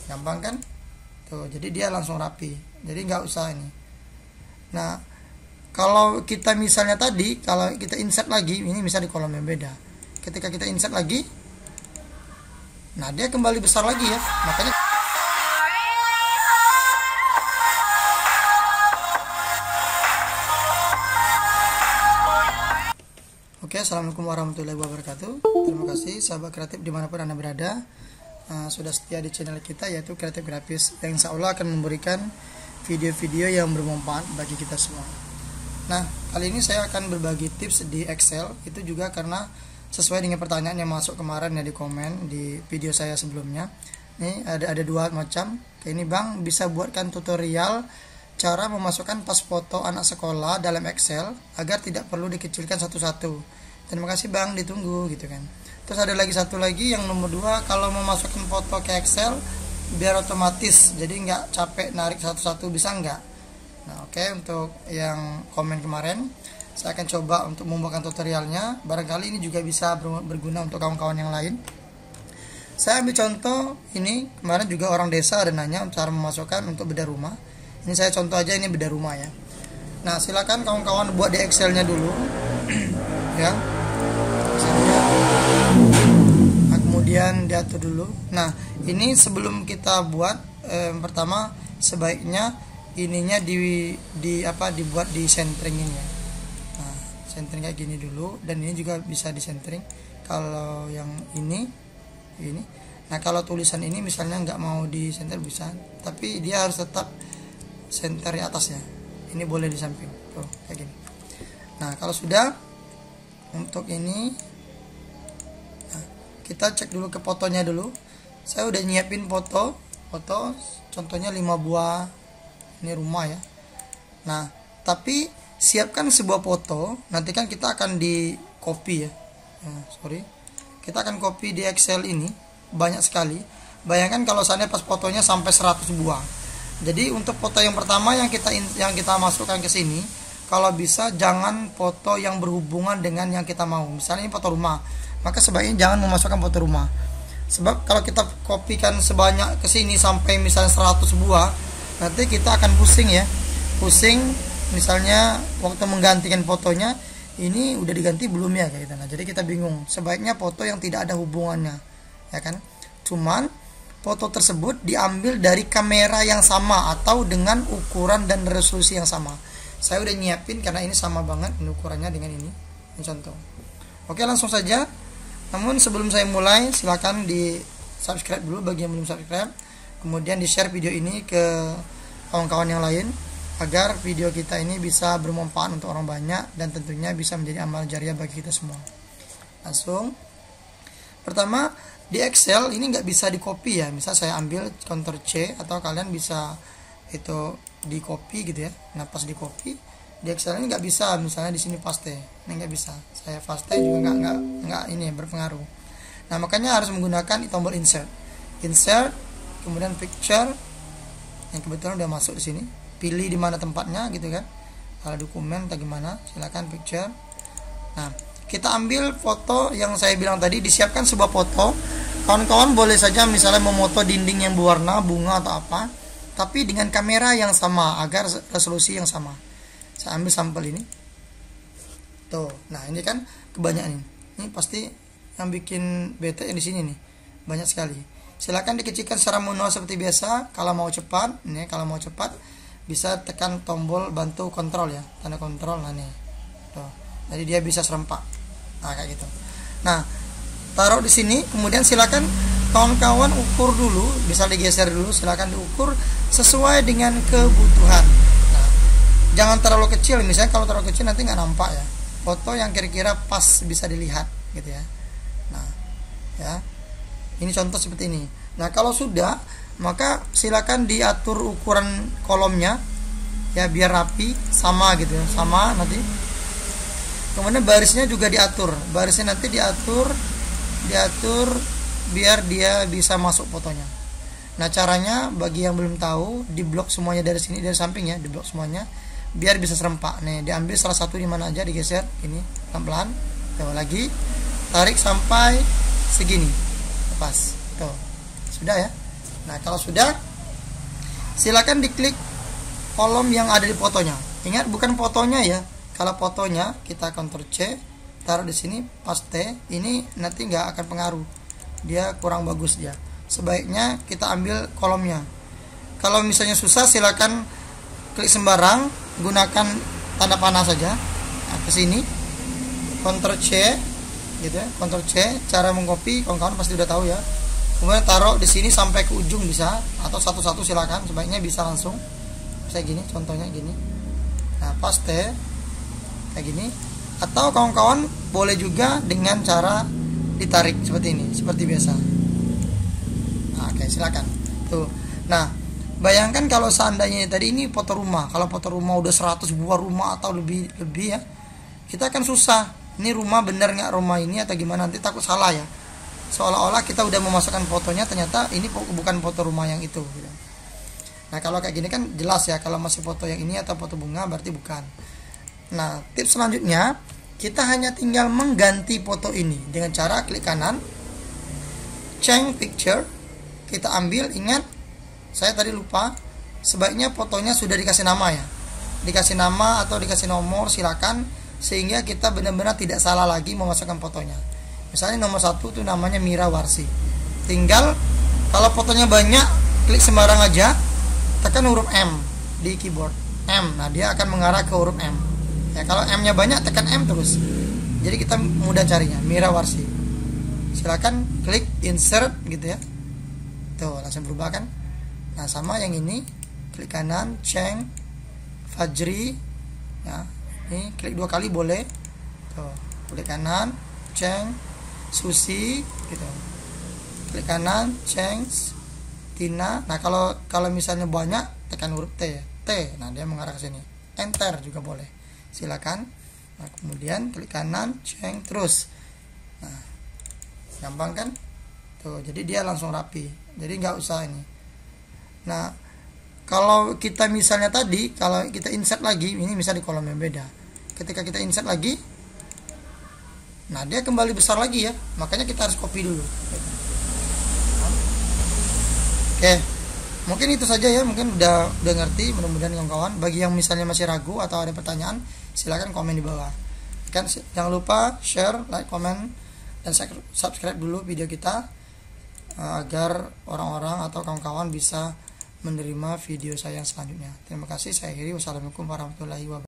gampang kan tuh, jadi dia langsung rapi, jadi nggak usah ini. Nah kalau kita misalnya tadi, kalau kita insert lagi, ini misalnya di kolom yang beda, ketika kita insert lagi, nah dia kembali besar lagi ya, makanya oke. Assalamualaikum warahmatullahi wabarakatuh. Terima kasih sahabat kreatif dimanapun Anda berada, sudah setia di channel kita yaitu Kreatif Grafis, yang insya Allah akan memberikan video-video yang bermanfaat bagi kita semua. Nah kali ini saya akan berbagi tips di Excel, itu juga karena sesuai dengan pertanyaan yang masuk kemarin ya di komen di video saya sebelumnya. Ini ada dua macam. Kayak ini Bang, bisa buatkan tutorial cara memasukkan pas foto anak sekolah dalam Excel agar tidak perlu dikecilkan satu-satu. Terima kasih Bang, ditunggu gitu kan. Terus ada lagi satu lagi yang nomor 2, kalau memasukkan foto ke Excel biar otomatis, jadi nggak capek narik satu-satu, bisa nggak? Nah oke, untuk yang komen kemarin saya akan coba untuk membuatkan tutorialnya. Barangkali ini juga bisa berguna untuk kawan-kawan yang lain. Saya ambil contoh ini, kemarin juga orang desa ada nanya cara memasukkan untuk bedah rumah. Ini saya contoh aja, ini bedah rumah ya. Nah silakan kawan-kawan buat di Excelnya dulu ya, nah, kemudian diatur dulu. Nah ini sebelum kita buat pertama sebaiknya ininya dibuat di centeringin ya. Nah centering kayak gini dulu, dan ini juga bisa di centering kalau yang ini. Nah kalau tulisan ini misalnya nggak mau di center bisa, tapi dia harus tetap center di atasnya. Ini boleh di samping tuh kayak gini. Nah kalau sudah, untuk ini nah, kita cek dulu ke fotonya dulu. Saya udah nyiapin foto contohnya 5 buah, ini rumah ya. Nah tapi siapkan sebuah foto, nanti kan kita akan di copy ya. Kita akan copy di Excel ini banyak sekali. Bayangkan kalau seandainya pas fotonya sampai 100 buah. Jadi untuk foto yang pertama yang kita masukkan ke sini, kalau bisa jangan foto yang berhubungan dengan yang kita mau. Misalnya ini foto rumah, maka sebaiknya jangan memasukkan foto rumah. Sebab kalau kita kopikan sebanyak ke sini sampai misalnya 100 buah, nanti kita akan pusing ya. Pusing misalnya waktu menggantikan fotonya, ini udah diganti belum ya kayak gitu. Nah, jadi kita bingung. Sebaiknya foto yang tidak ada hubungannya, ya kan? Cuman foto tersebut diambil dari kamera yang sama atau dengan ukuran dan resolusi yang sama. Saya udah nyiapin karena ini sama banget ukurannya dengan ini contoh. Oke, langsung saja. Namun sebelum saya mulai, silakan di subscribe dulu bagi yang belum subscribe. Kemudian di share video ini ke kawan-kawan yang lain agar video kita ini bisa bermanfaat untuk orang banyak dan tentunya bisa menjadi amal jariah bagi kita semua. Langsung pertama, di Excel ini nggak bisa di copy ya. Misal saya ambil Ctrl C, atau kalian bisa itu di copy gitu ya. Nah pas di copy di Excel ini nggak bisa. Misalnya di sini paste, ini nggak bisa. Saya paste juga nggak ini berpengaruh. Nah makanya harus menggunakan tombol insert, kemudian picture yang kebetulan udah masuk di sini. Pilih di mana tempatnya gitu kan. Kalau dokumen atau gimana, silakan picture. Nah kita ambil foto yang saya bilang tadi, disiapkan sebuah foto. Kawan-kawan boleh saja misalnya memoto dinding yang berwarna bunga atau apa, tapi dengan kamera yang sama agar resolusi yang sama. Saya ambil sampel ini tuh. Nah ini kan kebanyakan ini pasti yang bikin bete yang di sini nih, banyak sekali. Silakan dikecilkan secara manual seperti biasa. Kalau mau cepat bisa tekan tombol bantu kontrol ya, tanda kontrol. Nah nih tuh, jadi dia bisa serempak. Nah kayak gitu. Nah taruh di sini, kemudian silakan kawan-kawan ukur dulu, bisa digeser dulu, silakan diukur sesuai dengan kebutuhan. Nah, jangan terlalu kecil, misalnya kalau terlalu kecil nanti nggak nampak ya. Foto yang kira-kira pas bisa dilihat gitu ya. Nah ya, ini contoh seperti ini. Nah kalau sudah, maka silakan diatur ukuran kolomnya ya biar rapi, sama gitu ya, sama nanti. Kemudian barisnya juga diatur, barisnya nanti diatur biar dia bisa masuk fotonya. Nah caranya bagi yang belum tahu, diblok semuanya dari sini, dari samping ya, diblok semuanya biar bisa serempak. Nih diambil salah satu di mana aja, digeser ini pelan-pelan, tuh lagi tarik sampai segini, lepas, tuh sudah ya. Nah, kalau sudah, silakan diklik kolom yang ada di fotonya. Ingat, bukan fotonya ya. Kalau fotonya kita Ctrl C, taruh di sini, paste. Ini nanti nggak akan pengaruh, dia kurang bagus dia. Sebaiknya kita ambil kolomnya. Kalau misalnya susah, silakan klik sembarang, gunakan tanda panah saja. Nah, ke sini Ctrl C gitu ya, Ctrl C. Cara mengcopy kawan-kawan pasti udah tahu ya. Kemudian taruh di sini sampai ke ujung bisa, atau satu-satu silakan. Sebaiknya bisa langsung kayak gini, contohnya gini. Nah, paste kayak gini. Atau kawan-kawan boleh juga dengan cara ditarik seperti ini, seperti biasa. Nah, oke, silakan. Tuh. Nah, bayangkan kalau seandainya tadi ini foto rumah. Kalau foto rumah udah 100 buah rumah atau lebih ya, kita akan susah. Ini rumah bener nggak rumah ini atau gimana, nanti takut salah ya. Seolah-olah kita udah memasukkan fotonya, ternyata ini bukan foto rumah yang itu gitu. Nah, kalau kayak gini kan jelas ya, kalau masih foto yang ini atau foto bunga berarti bukan. Nah, tips selanjutnya, kita hanya tinggal mengganti foto ini dengan cara klik kanan, change picture, kita ambil. Ingat, saya tadi lupa, sebaiknya fotonya sudah dikasih nama ya, dikasih nama atau dikasih nomor, silakan, sehingga kita benar-benar tidak salah lagi memasukkan fotonya. Misalnya nomor 1 itu namanya Mira Warsi. Tinggal kalau fotonya banyak, klik sembarang aja, tekan huruf M di keyboard, M. Nah, dia akan mengarah ke huruf M. Ya, kalau M-nya banyak, tekan M terus. Jadi kita mudah carinya, Mira Warsi. Silakan klik insert gitu ya. Tuh, langsung berubah kan. Nah, sama yang ini, klik kanan, change Fajri. Ya, ini klik 2 kali boleh. Tuh, klik kanan, change Susi gitu. Klik kanan, change Tina. Nah, kalau misalnya banyak, tekan huruf T ya. T. Nah, dia mengarah ke sini. Enter juga boleh. Silakan. Nah, kemudian klik kanan, change terus. Nah, gampang kan? Tuh, jadi dia langsung rapi. Jadi nggak usah ini. Nah, kalau kita misalnya tadi, kalau kita insert lagi, ini misalnya di kolom yang beda. Ketika kita insert lagi, nah dia kembali besar lagi ya. Makanya kita harus copy dulu. Oke, mungkin itu saja ya. Mungkin udah ngerti, mudah-mudahan kawan-kawan. Bagi yang misalnya masih ragu atau ada pertanyaan, silakan komen di bawah. Kan jangan lupa share, like, komen, dan subscribe dulu video kita agar orang-orang atau kawan-kawan bisa menerima video saya yang selanjutnya. Terima kasih, saya akhiri. Wassalamualaikum warahmatullahi wabarakatuh.